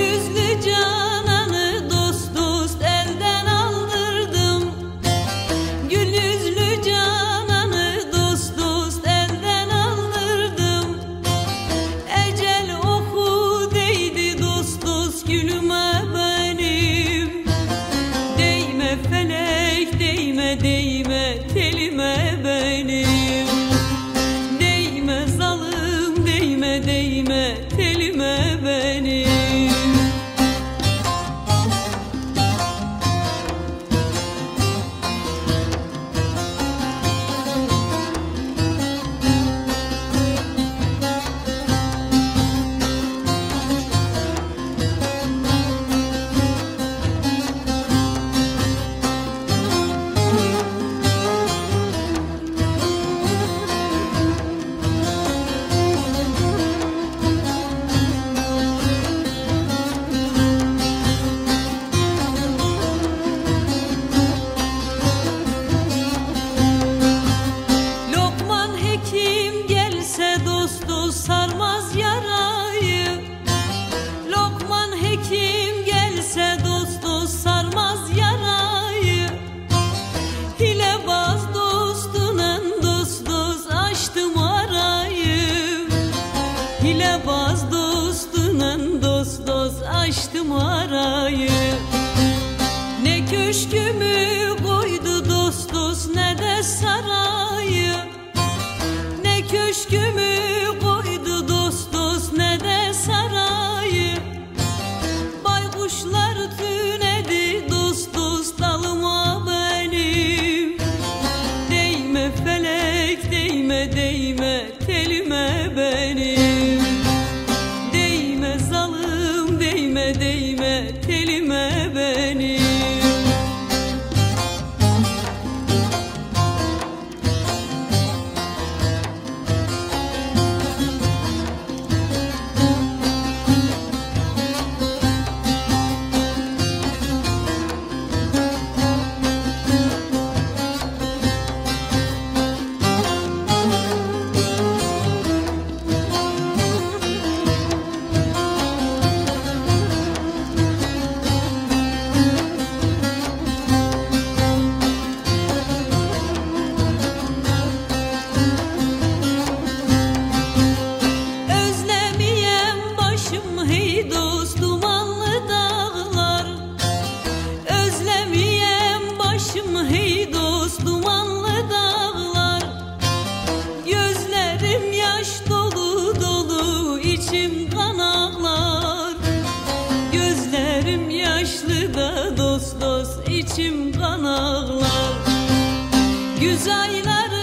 yüzlü cananı dost dost elden aldırdım. Gül yüzlü cananı dost dost elden aldırdım. Ecel oku değdi dost dost gülüme benim. Değme felek değme değme telime benim. Değme zalim değme değme telime benim. Sarmaz yarayı. Lokman hekim gelse dost dost sarmaz yarayı. Hilebaz dostunun dost dost açtım arayı. Hilebaz dostunun dost dost açtım arayı. Ne köşkümü koydu dost dost ne de sarayı. Ne köşkümü koydu dost dost ne de sarayı. Baykuşlar tünedi dost dost dalıma benim. Değme felek değme değme telime benim. Değme zalim değme değme telime benim. Hey dost dumanlı dağlar. Özlemeyem başım hey dost dumanlı dağlar. Gözlerim yaş dolu dolu içim kan ağlar. Gözlerim yaşlı da dost dost içim kan ağlar. Güz ayları